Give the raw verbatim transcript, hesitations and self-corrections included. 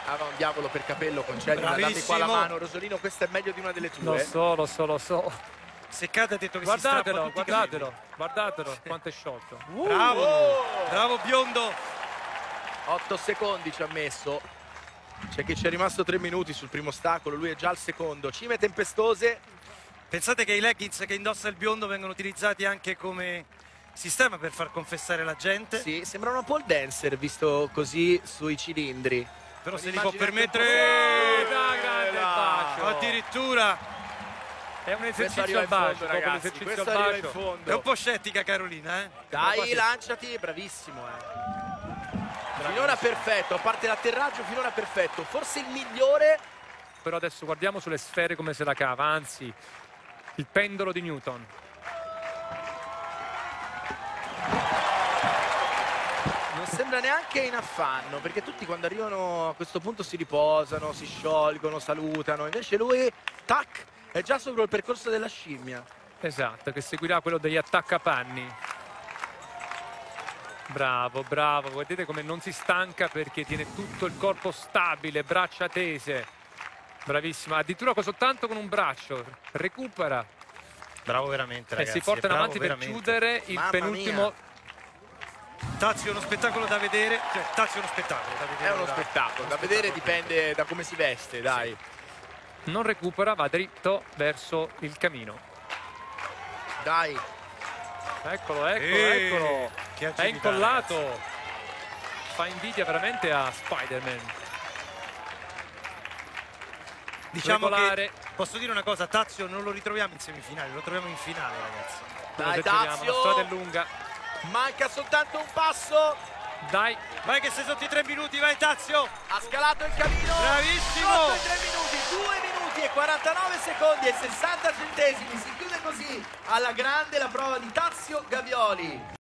Ah, ma un diavolo per capello, concedimi, dammi qua la mano, Rosolino, questa è meglio di una delle tue. Lo so, lo so, lo so. Seccata ha detto che Guardatelo, si strappa tutti guardatelo, guardatelo, quanto è sciolto. Uh, bravo, oh! bravo biondo. otto secondi ci ha messo. C'è chi ci è rimasto tre minuti sul primo ostacolo, lui è già al secondo. Cime tempestose. Pensate che i leggings che indossa il biondo vengono utilizzati anche come sistema per far confessare la gente. Sì, sembra un pole dancer visto così sui cilindri. Però se li immagine può permettere... Oh, da grande bacio. Addirittura... È un Questo esercizio arriva al in fondo, bacio, dopo ragazzi. l'esercizio Questo al arriva in bacio. fondo. È un po' scettica Carolina, eh? Dai, quasi... lanciati, bravissimo, eh. Finora perfetto, a parte l'atterraggio, finora perfetto. Forse il migliore. Però adesso guardiamo sulle sfere come se la cava, anzi, il pendolo di Newton. Non sembra neanche in affanno, perché tutti quando arrivano a questo punto si riposano, si sciolgono, salutano. Invece lui, tac, è già sopra il percorso della scimmia. Esatto, che seguirà quello degli attaccapanni. Bravo, bravo, vedete come non si stanca perché tiene tutto il corpo stabile, braccia tese. Bravissima, addirittura soltanto con un braccio, recupera. Bravo veramente, ragazzi. E si porta in avanti per chiudere il Mamma penultimo. mia. Tazio è uno spettacolo da vedere. Cioè, Tazio è uno spettacolo da vedere. È uno spettacolo, da vedere dipende da come si veste, dai. Non recupera, va dritto verso il camino. Dai. Eccolo, eccolo, Eh, eccolo. che È agilità, incollato. ragazzi. Fa invidia veramente a Spider-Man. Diciamo Regolare. che, posso dire una cosa, Tazio non lo ritroviamo in semifinale, lo troviamo in finale, ragazzi. Dai, Esageriamo, Tazio. la strada è lunga. Manca soltanto un passo. Dai, Vai che sei sotto i tre minuti, vai Tazio! Ha scalato il camino. Bravissimo! Sotto i tre minuti, due minuti e quarantanove secondi e sessanta centesimi. Si chiude così alla grande la prova di Tazio Gavioli.